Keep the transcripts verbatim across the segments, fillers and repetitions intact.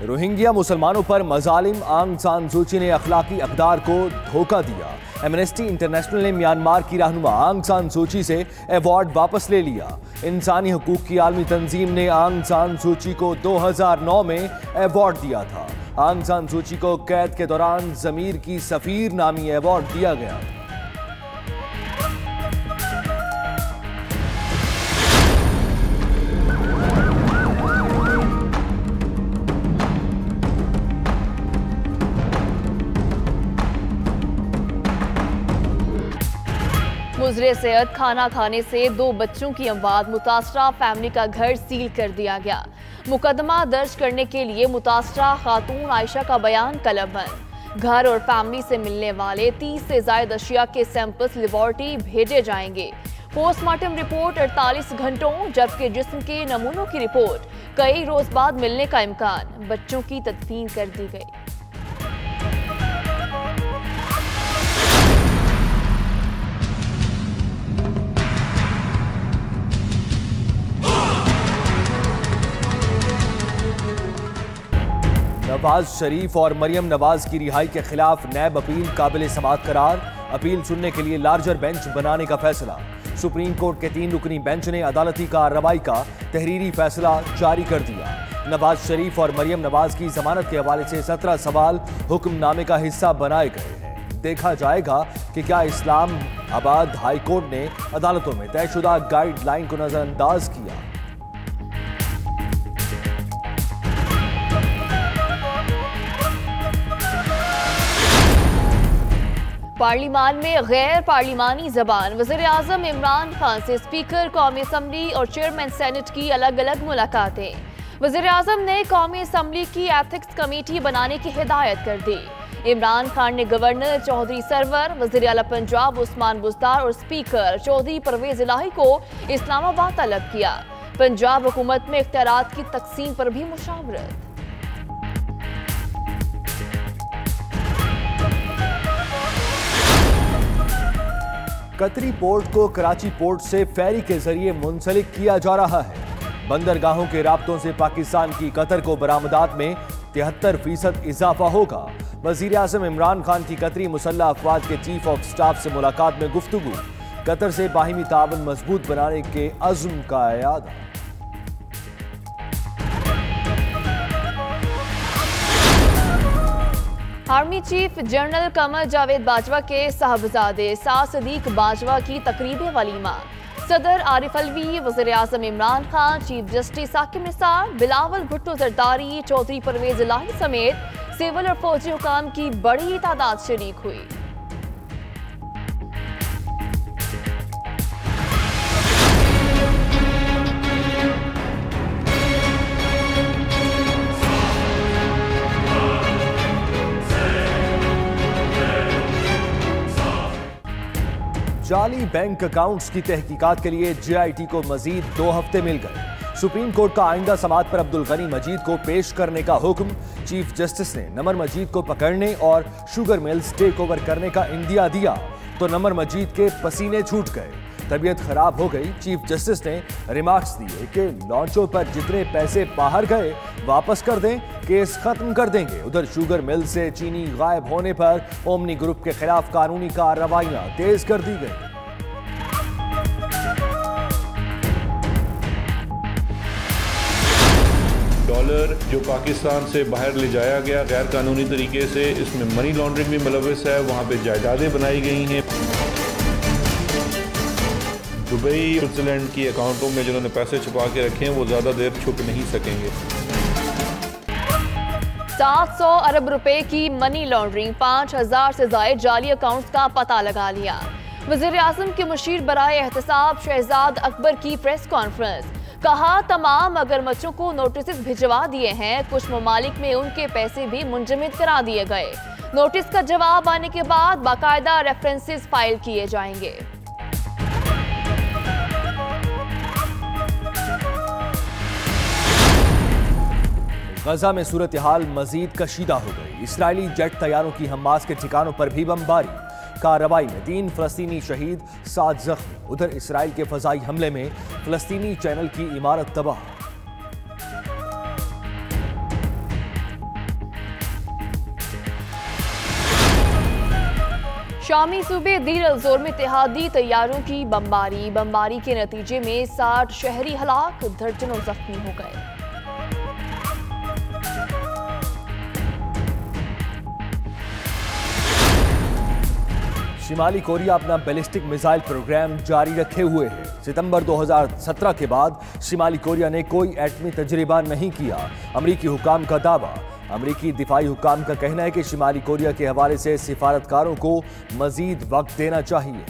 Rohingya मुसलमानों पर मजालिम आंग सान सूची ने अखलाकी अकदार को धोखा दिया। एमनेस्टी इंटरनेशनल ने म्यांमार की रहनुमा आंग सान सूची से अवार्ड वापस ले लिया। इंसानी हकूक की आलमी तंजीम ने आंग सान सूची को दो हज़ार नौ में अवार्ड दिया था। आंग सान सूची को कैद के दौरान जमीर की सफीर नामी अवार्ड दिया गया। मुजरे सेहत खाना खाने से दो बच्चों की अमवात, मुतासरा फैमिली का घर सील कर दिया गया। मुकदमा दर्ज करने के लिए मुतासरा खातून आयशा का बयान कलमबंद। घर और फैमिली से मिलने वाले तीस से ज्यादा अशिया के सैंपल्स लेबोरेटरी भेजे जाएंगे। पोस्टमार्टम रिपोर्ट अड़तालीस घंटों, जबकि जिस्म के नमूनों की रिपोर्ट कई रोज बाद मिलने का इम्कान। बच्चों की तदफीन कर दी गई। नवाज शरीफ और मरियम नवाज की रिहाई के खिलाफ नैब अपील काबिल समाअत करार। अपील सुनने के लिए लार्जर बेंच बनाने का फैसला। सुप्रीम कोर्ट के तीन रुकनी बेंच ने अदालती कार्रवाई का तहरीरी फैसला जारी कर दिया। नवाज शरीफ और मरियम नवाज की जमानत के हवाले से सत्रह सवाल हुक्मनामे का हिस्सा बनाए गए हैं। देखा जाएगा कि क्या इस्लामाबाद हाई कोर्ट ने अदालतों में तयशुदा गाइडलाइन को नजरअंदाज किया। पार्लिमान में गैर पार्लिमानी जबान। वज़ीर आज़म इमरान खान से स्पीकर कौमी असम्बली और चेयरमैन सेनेट की अलग अलग मुलाकातें। वज़ीर आज़म ने कौमी असम्बली की एथिक्स कमेटी बनाने की हिदायत कर दी। इमरान खान ने गवर्नर चौधरी सरवर, वज़ीर आला पंजाब उस्मान बुज़दार और स्पीकर चौधरी परवेज इलाही को इस्लामाबाद तलब किया। पंजाब हुकूमत में इख्तियारात की तकसीम पर भी मुशावरत। कतरी पोर्ट को कराची पोर्ट से फेरी के जरिए मुंसलिक किया जा रहा है। बंदरगाहों के राब्तों से पाकिस्तान की कतर को बरामदात में तिहत्तर फीसद इजाफा होगा। वजीर आज़म इमरान खान की कतरी मुसल्लह अफवाज के चीफ ऑफ स्टाफ से मुलाकात में गुफ्तगू। कतर से बाहिमी ताबन मजबूत बनाने के अज़्म का इयादा। Army chief general Qamar Javed Bajwa के साहबजादे सा सदीक बाजवा की तकरीब वलीमा। सदर आरिफ अलवी, वज़ीर आज़म इमरान खान, चीफ जस्टिस साकिब निसार, बिलावल भुट्टो जरदारी, चौधरी परवेज इलाही समेत सिविल और फौजी हुकाम की बड़ी तादाद शरीक हुई। जाली बैंक अकाउंट्स की तहकीकात के लिए जे आई टी को मजीद दो हफ्ते मिल गए। सुप्रीम कोर्ट का आइंदा समाअत पर अब्दुल गनी मजीद को पेश करने का हुक्म। चीफ जस्टिस ने नमर मजीद को पकड़ने और शुगर मिल्स टेक ओवर करने का इंदिया दिया तो नमर मजीद के पसीने छूट गए। तबीयत खराब हो गई। चीफ जस्टिस ने रिमार्क्स दिए कि लॉन्चों पर जितने पैसे बाहर गए वापस कर दें, केस खत्म कर देंगे। उधर शुगर मिल से चीनी गायब होने पर ओमनी ग्रुप के खिलाफ कानूनी कार्रवाइयां तेज कर दी गई। डॉलर जो पाकिस्तान से बाहर ले जाया गया गैर कानूनी तरीके से, इसमें मनी लॉन्ड्रिंग भी मुलविस है। वहाँ पे जायदादें बनाई गई हैं। दुबई, स्विट्जरलैंड की अकाउंटों में जिन्होंने पैसे छुपा के रखे हैं वो ज़्यादा देर छुप नहीं सकेंगे। सात सौ अरब रुपए की मनी लॉन्ड्रिंग, पाँच हजार से ज्यादा जाली अकाउंट्स का पता लगा लिया। वज़ीर आज़म के मुशीर बराए एहतसाब शहजाद अकबर की प्रेस कॉन्फ्रेंस। कहा तमाम मगरमच्छों को नोटिस भिजवा दिए हैं। कुछ ममालिक में उनके पैसे भी मुंजमद करा दिए गए। नोटिस का जवाब आने के बाद बाकायदा रेफरेंसेस फाइल किए जाएंगे। गजा में सूरत हाल मजीद कशीदा हो गई। इसराइली जेट तैयारों की हमास के ठिकानों पर भी बमबारी। कार्रवाई में तीन फलस्तीनी शहीद, सात जख्मी। उधर इसराइल के फजाई हमले में फलस्तीनी चैनल की इमारत तबाह। शामी सूबे दीर अल-जोर में इत्तेहादी तैयारों की बमबारी बमबारी के नतीजे में साठ शहरी हलाक, दर्जनों जख्मी हो गए। शिमाली कोरिया अपना बैलिस्टिक मिसाइल प्रोग्राम जारी रखे हुए है। सितंबर दो हज़ार सत्रह के बाद शिमाली कोरिया ने कोई एटमी तजर्बा नहीं किया, अमरीकी हुकाम का दावा। अमरीकी दिफाई हुकाम का कहना है कि शिमाली कोरिया के हवाले से सिफारतकारों को मजीद वक्त देना चाहिए।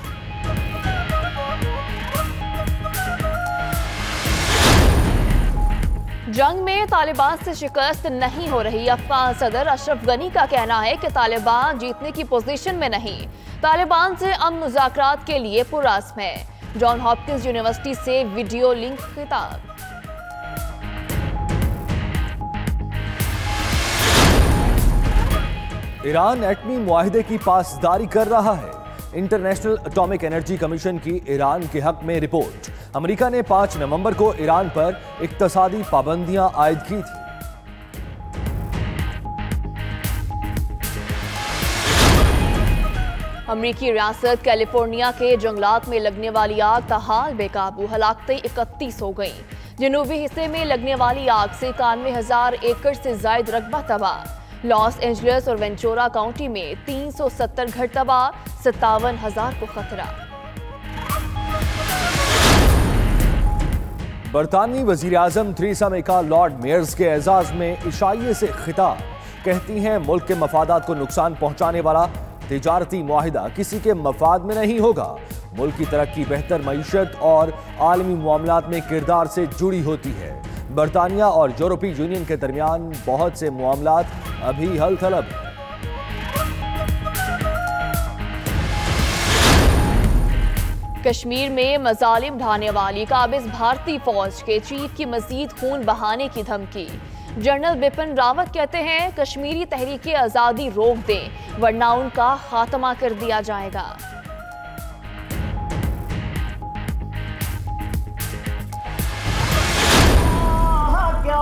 जंग में तालिबान से शिकस्त नहीं हो रही। अफगान सदर अशरफ गनी का कहना है कि तालिबान जीतने की पोजीशन में नहीं, तालिबान से अमन मुज़ाकरात के लिए पुरअज़्म है। जॉन हॉपकिंस यूनिवर्सिटी से वीडियो लिंक खिताब। ईरान एटमी मुआहिदे की पासदारी कर रहा है। इंटरनेशनल एटॉमिक एनर्जी कमीशन की ईरान के हक में रिपोर्ट। अमेरिका ने पाँच नवंबर को ईरान पर इक्तसादी पाबंदियां आयद की थी। अमरीकी रियासत कैलिफोर्निया के जंगलात में लगने वाली आग ताहाल बेकाबू, हलाकतें इकतीस हो गईं। जनूबी हिस्से में लगने वाली आग से इक्यानवे हजार एकड़ से जायद रकबा तबाह। लॉस एंजलिस और वेंचुरा काउंटी में तीन सौ सत्तर घर तबाह, सत्तावन हजार को खतरा। बरतानवी वजीर आजम थ्रीसा मे का लॉर्ड मेयर्स के एजाज में इशाइये से खिताब। कहती हैं मुल्क के मफादात को नुकसान पहुंचाने वाला तिजारती मुआहिदा किसी के मफाद में नहीं होगा। मुल्क की तरक्की बेहतर मईशत और आलमी मामलात में किरदार से जुड़ी होती है। बरतानिया और यूरोपीय यूनियन के दरमियान बहुत से मामलात अभी हल तलब हैं। कश्मीर में मजालिम ढाने वाली काबिज भारतीय फौज के चीफ की मजीद खून बहाने की धमकी। जनरल बिपिन रावत कहते हैं कश्मीरी तहरीक आजादी रोक दें वरना उनका खात्मा कर दिया जाएगा। क्या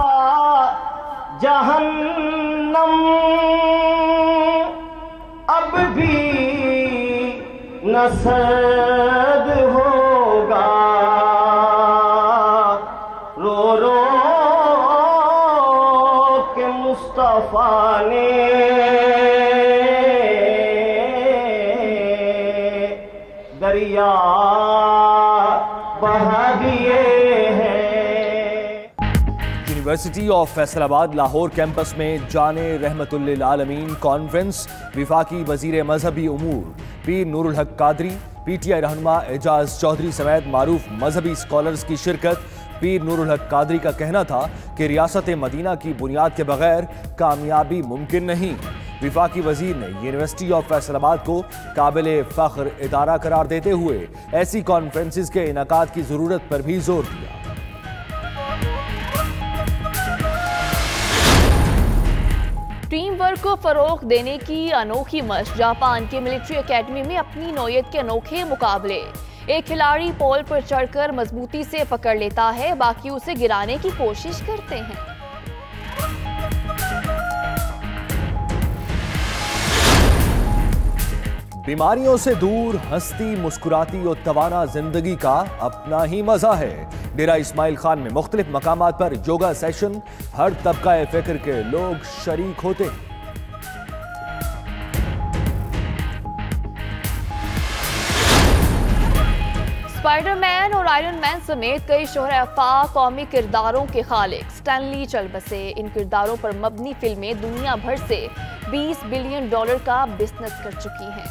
जहन्नम अब भी न सर्द होगा, रो रो के मुस्तफा ने दरिया बहा दिए हैं। University of Faisalabad Lahore campus में जाने रहमतुल्लिल आलमीन कॉन्फ्रेंस। विफाकी वजीर मजहबी उमूर पीर नूरुल हक कादरी, पीटीआई रहनुमा एजाज चौधरी समेत मारूफ मजहबी स्कॉलर्स की शिरकत। पीर नूरुल हक कादरी का कहना था कि रियासत मदीना की बुनियाद के बगैर कामयाबी मुमकिन नहीं। विफाकी वजीर ने यूनिवर्सिटी ऑफ फैसलाबाद को काबिल फख्र इदारा करार देते हुए ऐसी कॉन्फ्रेंसिस के इनाकाद की जरूरत पर भी जोर दिया। टीम वर्क को फरोग देने की अनोखी मशक। जापान की मिलिट्री एकेडमी में अपनी नौयत के अनोखे मुकाबले। एक खिलाड़ी पोल पर चढ़कर मजबूती से पकड़ लेता है, बाकी उसे गिराने की कोशिश करते हैं। बीमारियों से दूर हंसती मुस्कुराती और तवाना जिंदगी का अपना ही मजा है। डेरा इस्माइल खान में मुख्तलिफ मकामात पर योगा सेशन, हर तबका फिक्र के लोग शरीक होते हैं। स्पाइडरमैन और आयरन मैन समेत कई शोहरा अफाक कौमी किरदारों के खालिक स्टैनली चल बसे। इन किरदारों पर मबनी फिल्में दुनिया भर से बीस बिलियन डॉलर का बिजनेस कर चुकी हैं।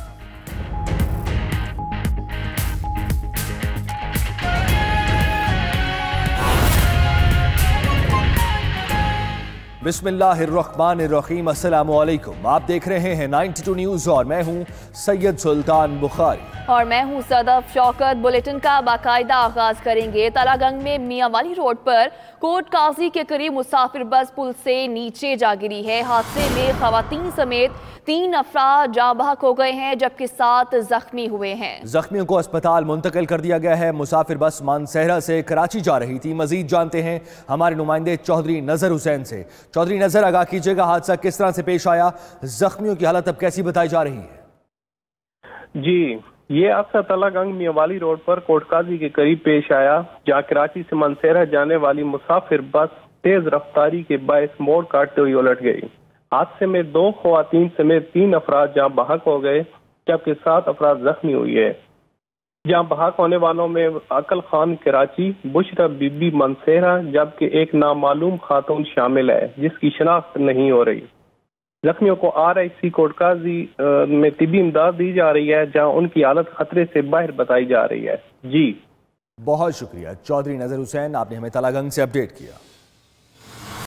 बिस्मिल्लाहिर्रहमानिर्रहीम, अस्सलाम वालेकुम। आप देख रहे हैं बानवे न्यूज और मैं हूं सैयद सुल्तान बुखारी और मैं हूं सदफ शौकत। बुलेटिन का बाकायदा आगाज करेंगे। तलागंग में मियां वाली रोड पर कोट काजी के करीब मुसाफिर बस पुल से नीचे जा गिरी है। हादसे में खवातीन समेत तीन अफराद जाँ बहक हो गए हैं जबकि सात जख्मी हुए हैं। जख्मियों को अस्पताल मुंतकिल कर दिया गया है। मुसाफिर बस मानसहरा से कराची जा रही थी। मजीद जानते हैं हमारे नुमाइंदे चौधरी नजर हुसैन से। चौधरी नजर, आगाह कीजिएगा, हादसा किस तरह से पेश आया, जख्मियों की हालत अब कैसी बताई जा रही है? जी, ये हादसा तलागंग मियावाली रोड पर कोटकाजी के करीब पेश आया, जहाँ कराची से मनसेरा जाने वाली मुसाफिर बस तेज रफ्तारी के बायस मोड़ काटते हुए उलट गई। हादसे में दो खवातीन समेत तीन अफराद जहाँ बहक हो गए, जबकि सात अफराद जख्मी हुई है। जहाँ बहक होने वालों में अकल खान कराची, बुशरा बीबी मनसेरा, जबकि एक नामालूम खातून शामिल है जिसकी शनाख्त नहीं हो रही। जख्मियों को आर आई सी कोटकाजी में तिबी इमदाद दी जा रही है, जहां उनकी हालत खतरे से बाहर बताई जा रही है। जी बहुत शुक्रिया चौधरी नजर हुसैन, आपने हमें तलागंग से अपडेट किया।